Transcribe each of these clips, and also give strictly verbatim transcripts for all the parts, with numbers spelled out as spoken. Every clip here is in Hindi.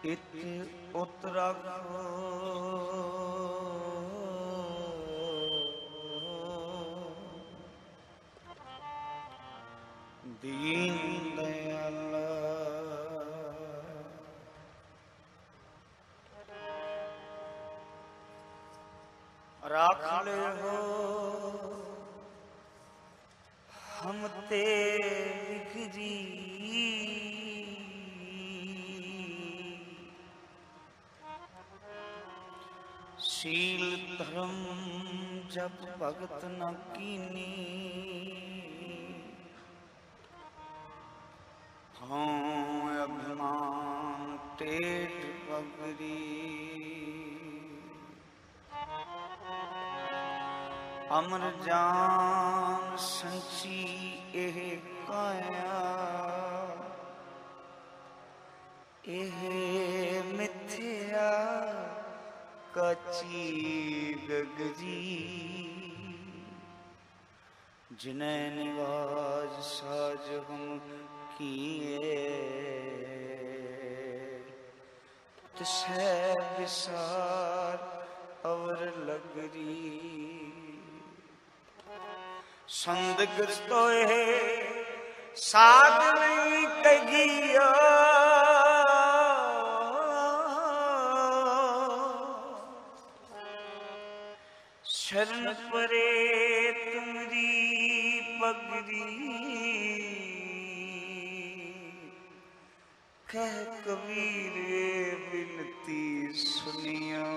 इत उतराखो दीन दयाल राख ले हो हम ते बिखरी शील धर्म जब भगत न कीनी हाँ अभिमान टेढ़ पगरी अमर जान संची एह काया एह मिथ्या कची गगरी जिन्हें निवाज साज हम किए तिसे विसार अवर लगरी संदिग्धोए साध नहीं कगिया शरण परे तुमरी पगरी कह कबीर बिनती सुनियो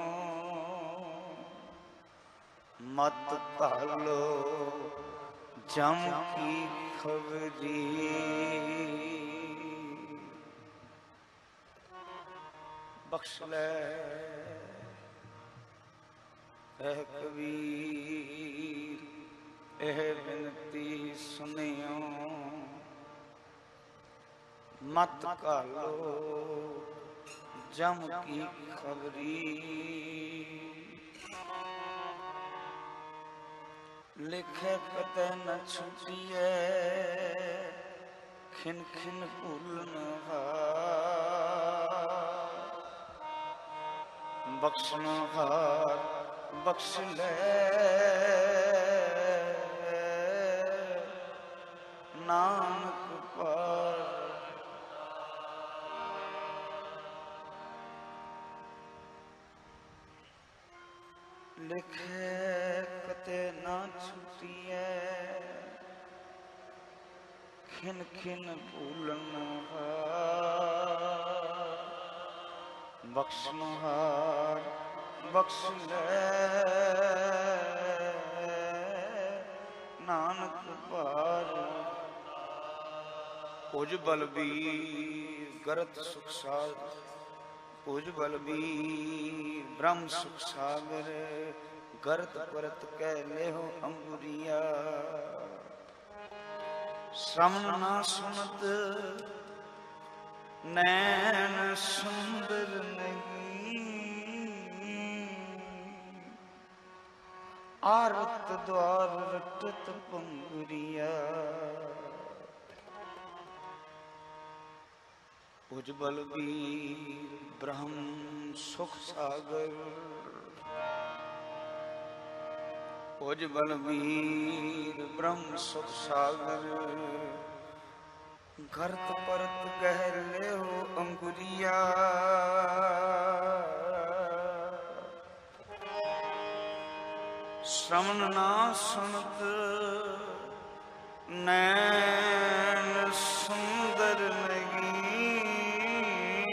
मत पालो जम की खबरी बख्श ले एह कबीर एह बिनती सुनियो मत कालो जम की खबरी लिखे कते न छुटिए खिन खिन भूलन हार बख्शन हार बख्श ले नानक पार लिखे कते ना छुटिए खिन खिन भूलन हार बख्शन हार बख्श ले नानक पार उज बलबीर गरत सुख सागर उज बलबीर ब्रह्म सुख सागर गरत परत कह ले हो अंगुरिया श्रवण ना सुनत नैन सुंदर नहीं आरत द्वार रटत पंगुरिया उज बलबीर ब्रह्म सुख सागर उज बलबीर ब्रह्म सुख सागर गर्त परत कह ले हो अंगुरिया श्रवण ना सुनत नैन सुंदर नहीं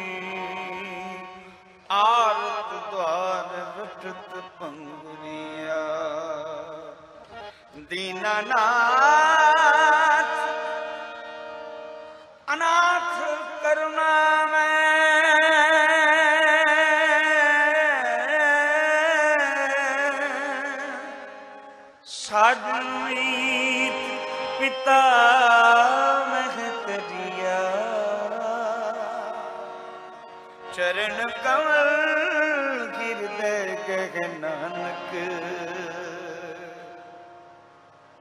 आरत द्वार रटत पंगुरिया दीनानाथ अनाथ करुणा में साधुमीत पिता महतरिया चरण कमल गिरदय कह नानक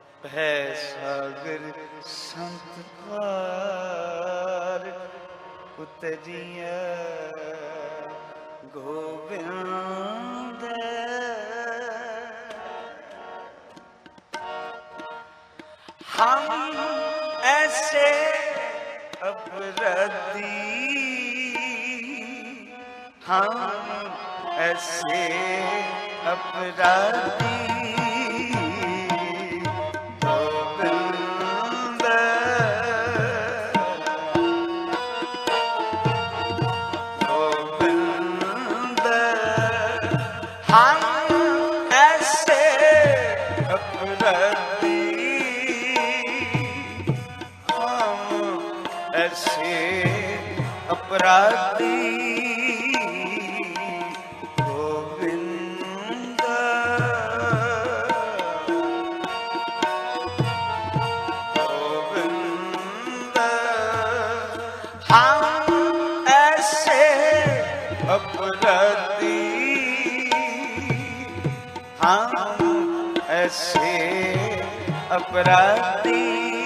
है सागर संत पार उतरिया गोविंद। हम ऐसे अपराधी, हम ऐसे अपराधी गोविंद, गोविंद। हम ऐसे अपराधी, ऐसे अपराधी गोविंद, गोविंद। हम ऐसे अपराधी, हम ऐसे अपराधी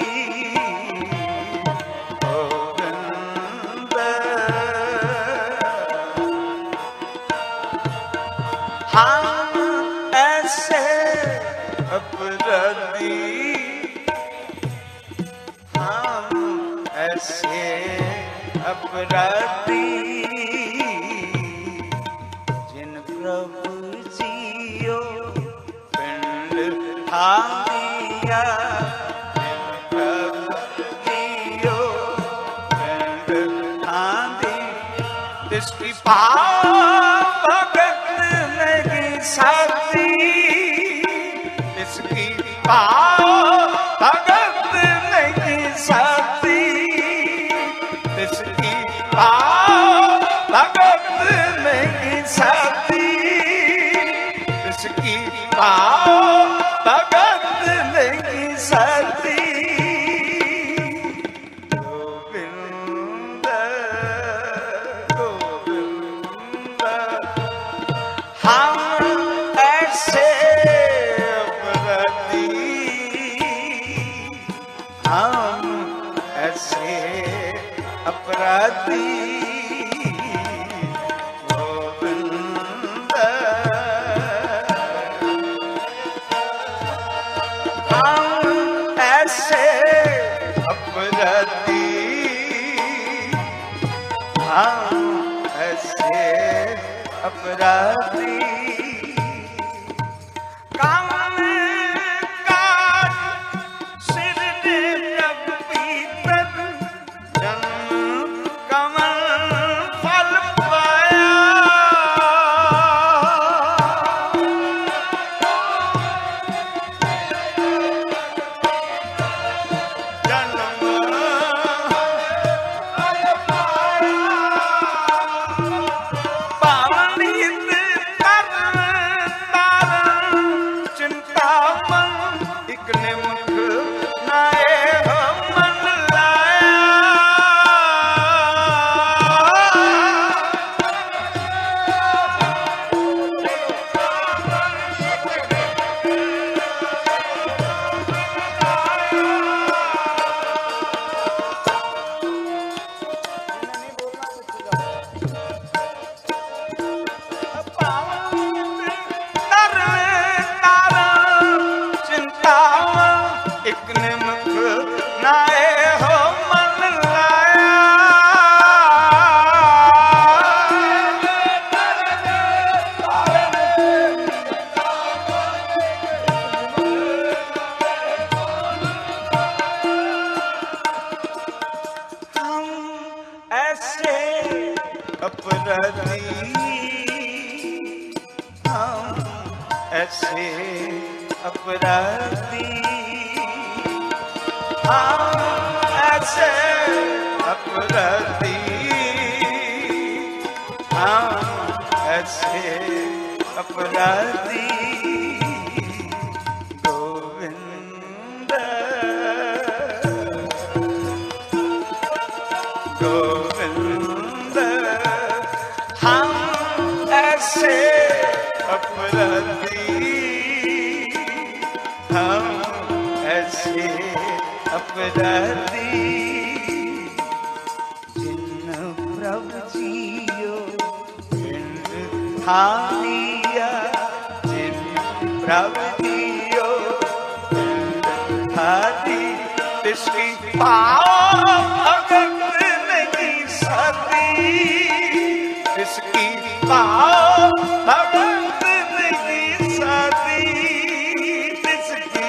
हम ऐसे अपराधी, हम ऐसे अपराधी जिन प्रभु जियो पिंड ठानिया, जिन प्रभु जियो पिंड ठानी, जिसकी भाव साथी, इसकी भाव भगत नहीं साथी, इसकी भाव भगत नहीं साथी, इसकी भाव भगत नहीं साथी गोविंद, गोविंद। हम ऐसे अपराधी, हम ऐसे अपराधी गोविंद, हम ऐसे अपराधी, हम ऐसे अपराधी कामन काज सिर ने जब पीतर, जन्म कमल फल पाया, जन्म फल पाया, अपराधी, हम ऐसे अपराधी, हम ऐसे अपराधी, हम ऐसे अपराधी गोविंद, गोविंद। हम ऐसे अपराधी, हम ऐसे अपराधी जिन ठानिया जिन प्रभु जियो ठानी तिसकी पाओ भगत नहीं सती तिसकी पाओ भगत नहीं सती तिसकी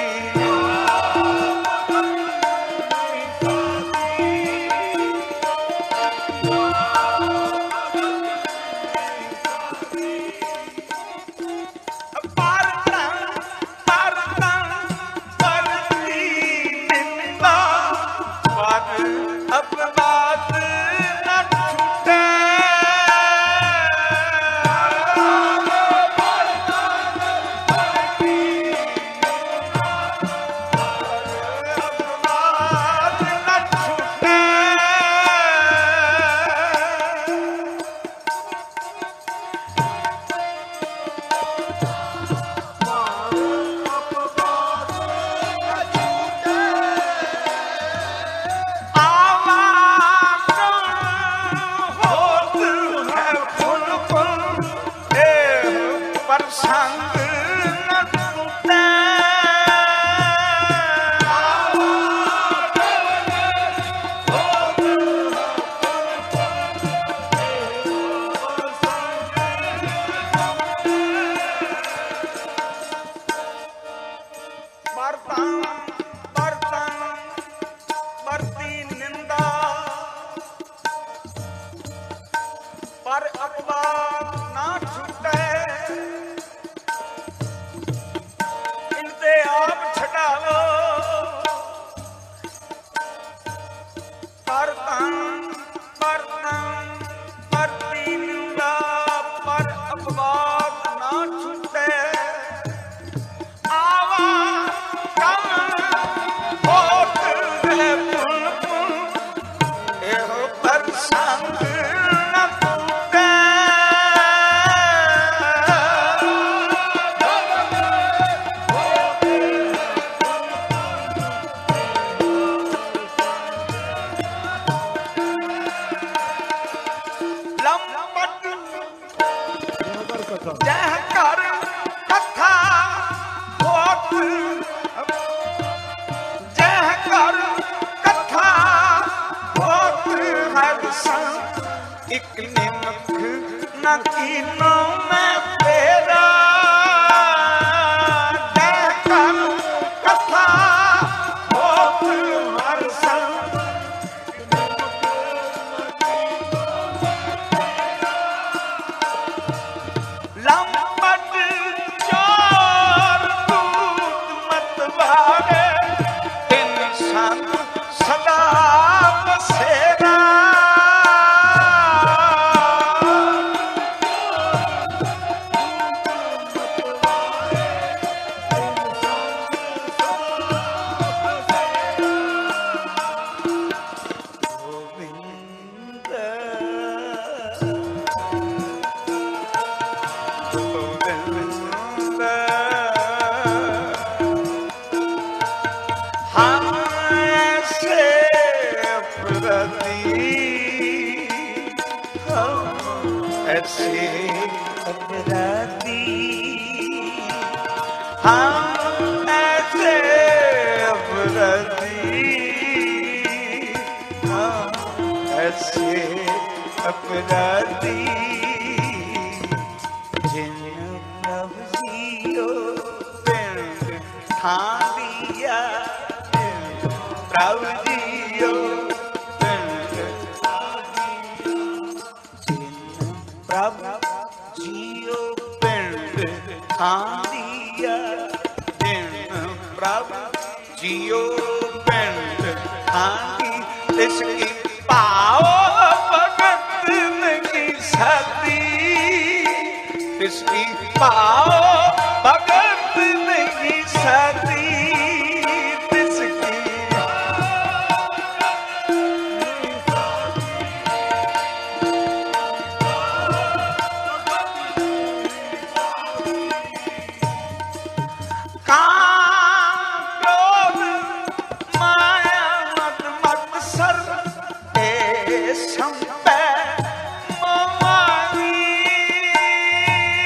संपे मोमानी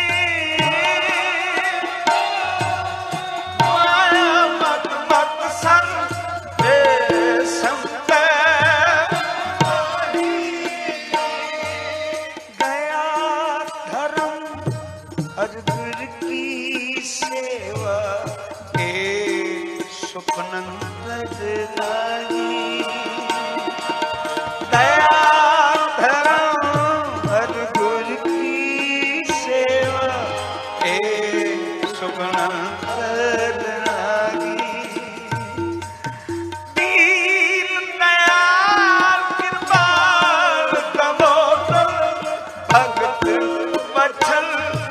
हर गुर की सेवा ए सुखनंद लागी दया धर्म हर गुर की सेवा ए सुखनंद लागी दीन दयाल कृपाल कबोतल भगत बचल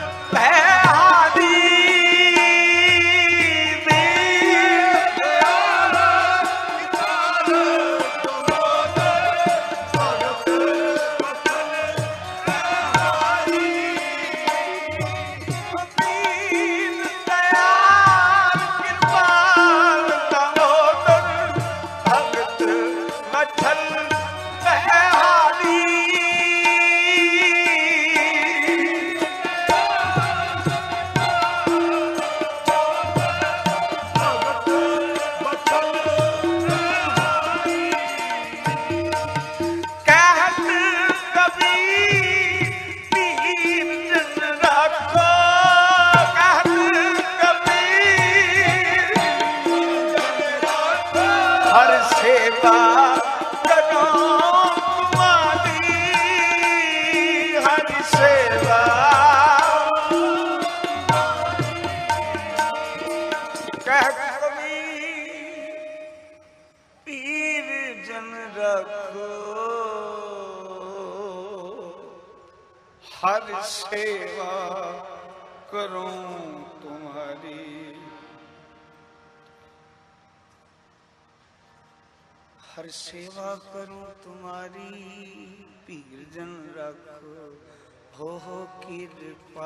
हर सेवा करूं तुम्हारी हर सेवा करूं तुम्हारी पीर जन रखो हो हो कृपाल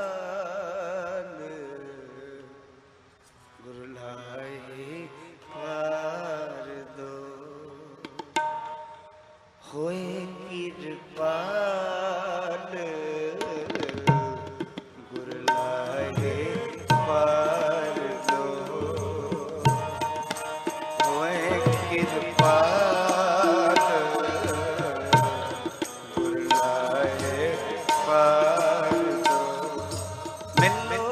गुरु लाए पार दो होए कृपाल गुरु लाए पार दो होए कृपाल गुरु लाए पार दो मिलो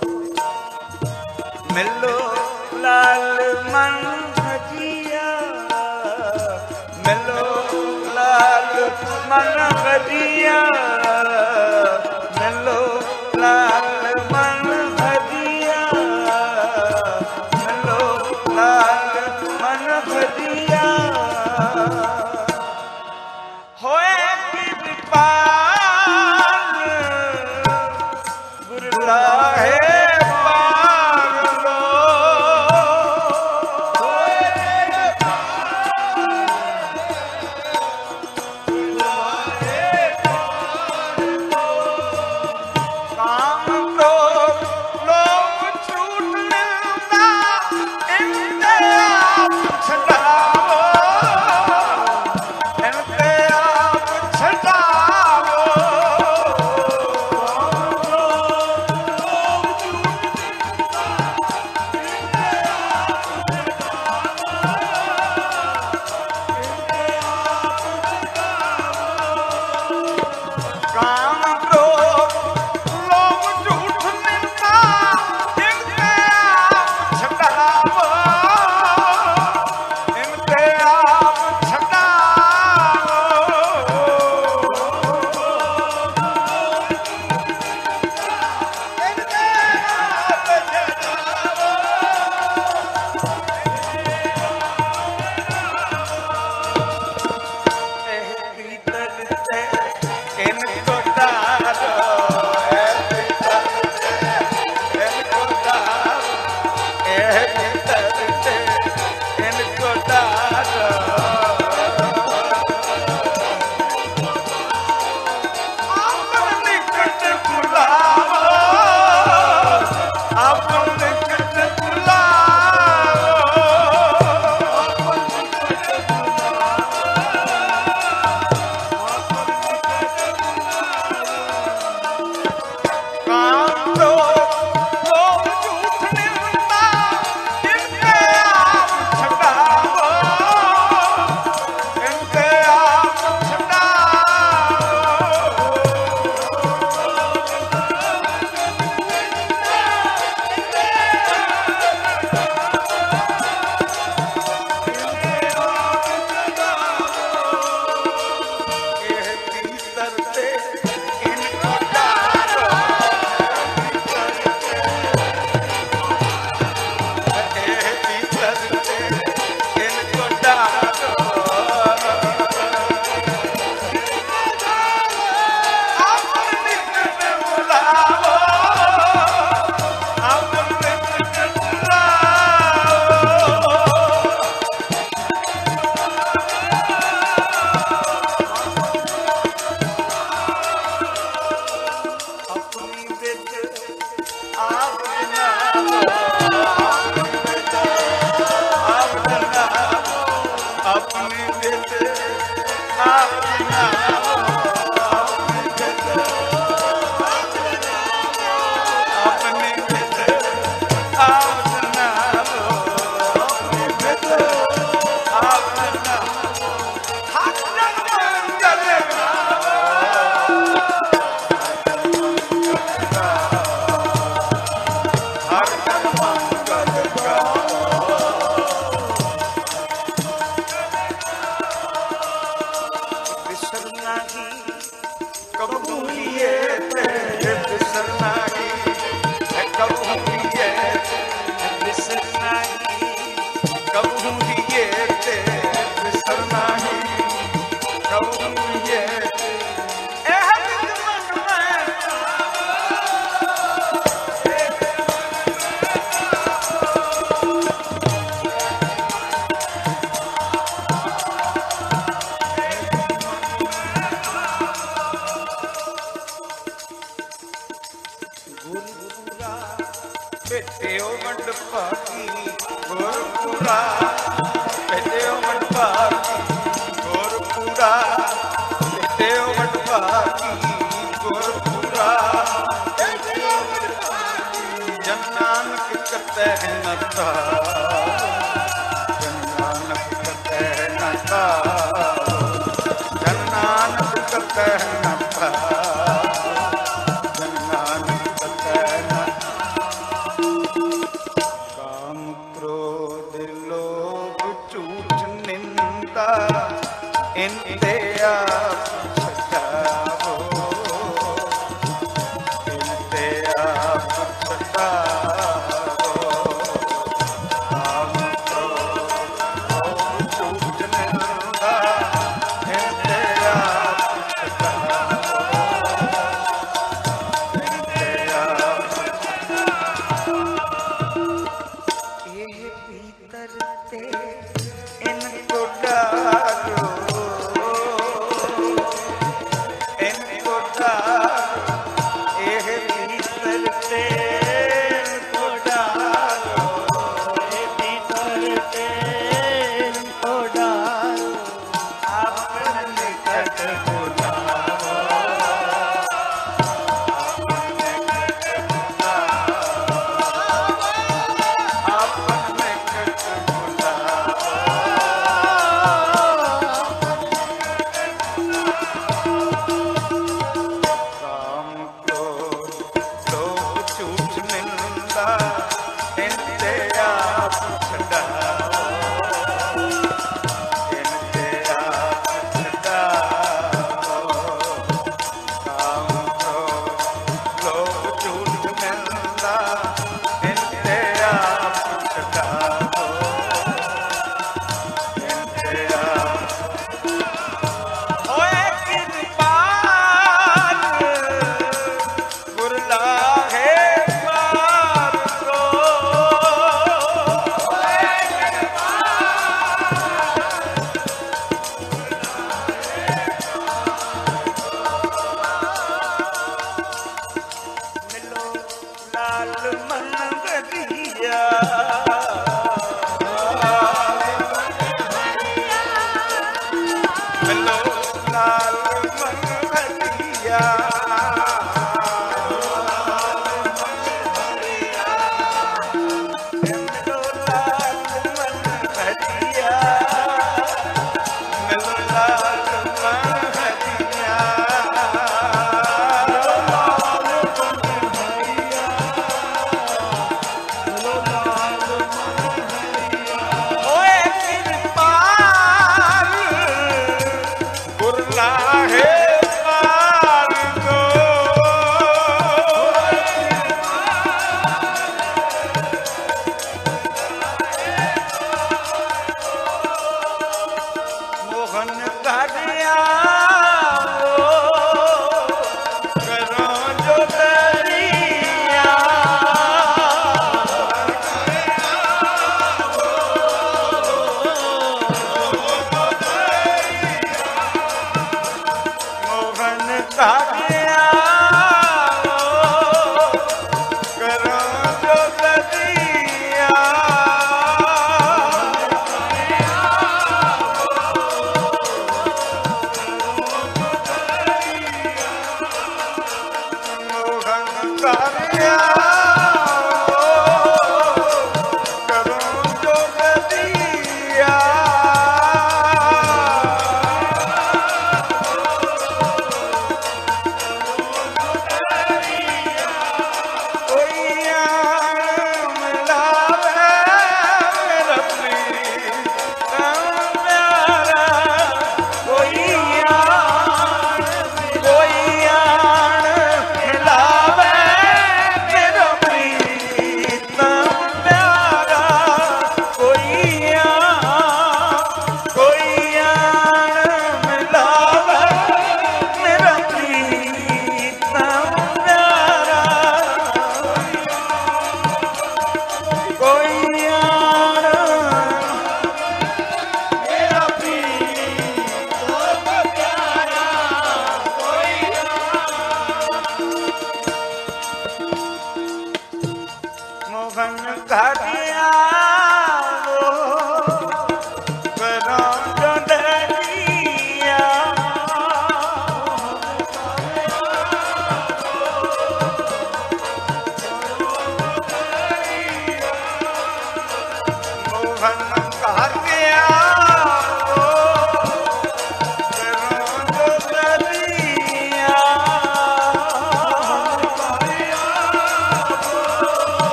मिलो लाल मन भजिया मिलो लाल मन भजिया मिलो लाल मन भजिया मिलो लाल मन भजिया होए कृपाल गुरु लाए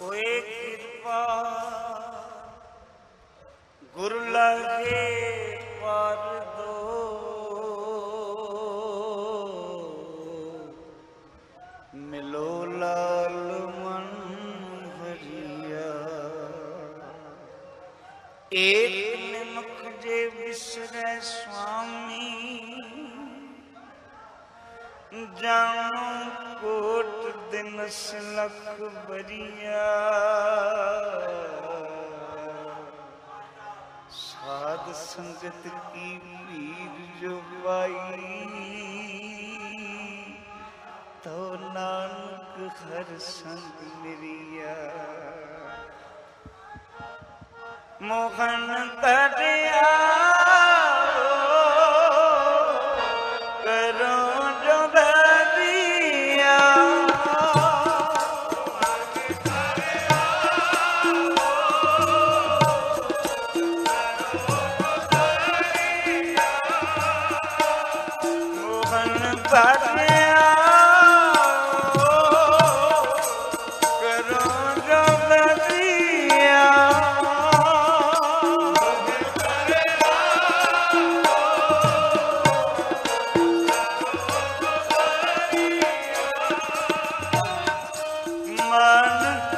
होए कृपा गुरु लगे पर दो मिलो लाल मन भरिया एक निमक जे बिसरे स्वामी जानो कोट दिन लख बरिया साध संगत की पीर जो पाई तो नानक हर संग मिरिया मोहन तरिया करो जो दरिया मोहन तरिया करो जो दरिया मन